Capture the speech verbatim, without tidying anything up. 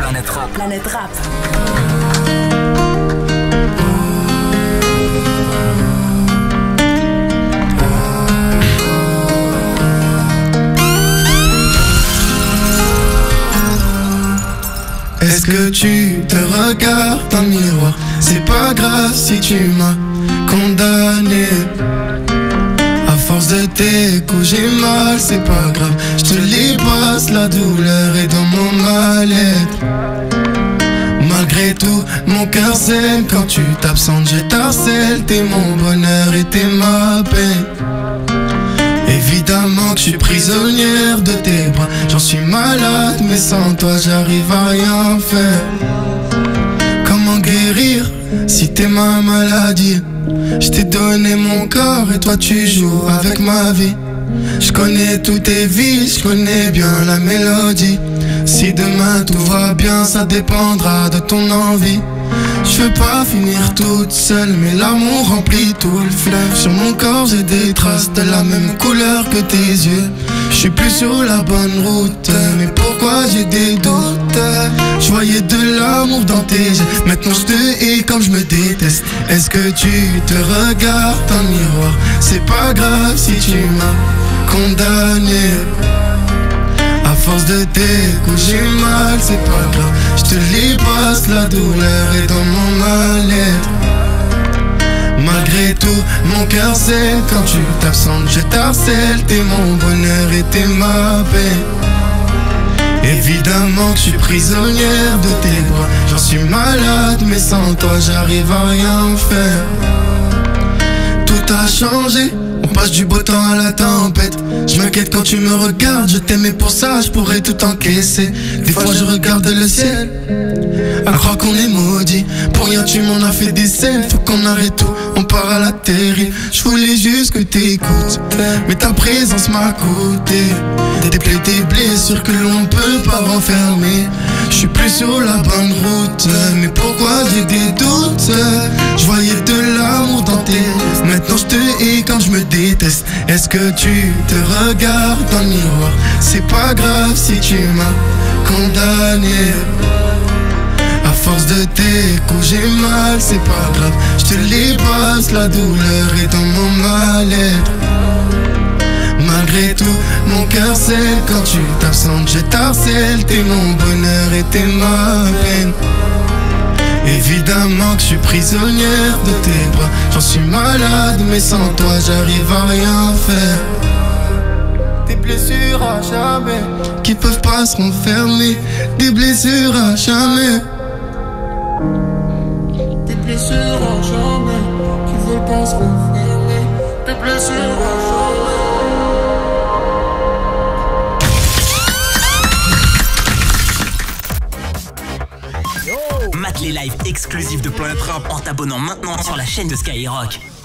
Planète Rap. Planète Rap. Est-ce que tu te regardes dans le miroir? C'est pas grave si tu m'as condamné. À force de tes coups j'ai mal, c'est pas grave. Je te les passe, la douleur est dans mon mal-être. Malgré tout, mon cœur saigne quand tu t'absentes, je t'harcèle. T'es mon bonheur et t'es ma peine. Évidemment que je suis prisonnière de tes bras. J'en suis malade, mais sans toi j'arrive à rien faire. Comment guérir si t'es ma maladie? Je t'ai donné mon corps et toi tu joues avec ma vie. Je connais toutes tes vies, je connais bien la mélodie. Si demain tout va bien, ça dépendra de ton envie. Je veux pas finir toute seule, mais l'amour remplit tout le fleuve. Sur mon corps j'ai des traces de la même couleur que tes yeux. Je suis plus sur la bonne route, mais pourquoi j'ai des doutes? Je voyais de l'amour dans tes yeux, maintenant je te hais comme je me déteste. Est-ce que tu te regardes dans le miroir? C'est pas grave si tu m'as condamné. À force de tes coups j'ai mal, c'est pas grave. Je te les passe, la douleur est dans mon mal-être. Malgré tout, mon cœur saigne quand tu t'absentes, je t'harcèle. T'es mon bonheur et t'es ma paix. Évidemment que je suis prisonnière de tes bras. J'en suis malade, mais sans toi j'arrive à rien faire. Tout a changé, on passe du beau temps à la tempête. Je m'inquiète quand tu me regardes, je t'aimais pour ça, je pourrais tout encaisser. Des fois je regarde le ciel, à croire qu'on est maudit. Pour rien tu m'en as fait des scènes, faut qu'on arrête tout, on part à la terre. Je voulais juste que t'écoutes, mais ta présence m'a coûté. Des plaies, des blessures que l'on peut pas renfermer. Je suis plus sur la bonne route, mais pourquoi j'ai des doutes? Je voyais de l'amour dans tes yeux, maintenant je te hais quand je me déteste. Est-ce que tu te regardes dans le miroir? C'est pas grave si tu m'as condamné. À force de tes coups j'ai mal, c'est pas grave. Je te les passe, la douleur est dans mon mal-être. Malgré tout, mon cœur saigne quand tu t'absentes, je t'harcèle. T'es mon bonheur et t'es ma peine. Évidemment que je suis prisonnière de tes bras. J'en suis malade, mais sans toi j'arrive à rien faire. Des blessures à jamais qui peuvent pas se renfermer. Des blessures à jamais. Des blessures à jamais qui veulent pas se renfermer. Des blessures à jamais. Mate les lives exclusifs de Planète Rap en t'abonnant maintenant sur la chaîne de Skyrock.